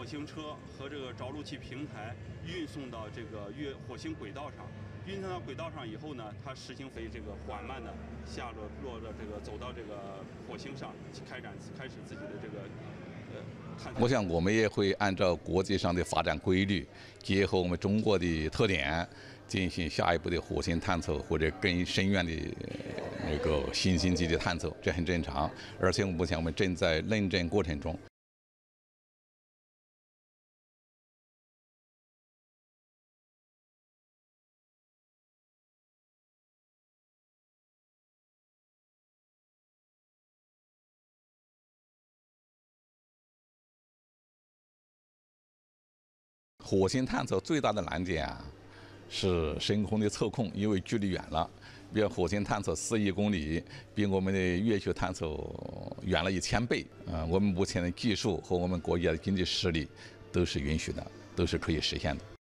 星车和这个着陆器平台运送到这个火星轨道上。运送到轨道上以后呢，它实行这个缓慢的下落的这个走到这个火星上，开始自己的这个探索。 我想我们也会按照国际上的发展规律，结合我们中国的特点，进行下一步的火星探测或者更深远的那个新星际的探测，这很正常。而且目前我们正在论证过程中。火星探测最大的难点啊，是深空的测控，因为距离远了。比如火星探测4亿公里，比我们的月球探测远了1000倍。我们目前的技术和我们国家的经济实力都是允许的，都是可以实现的。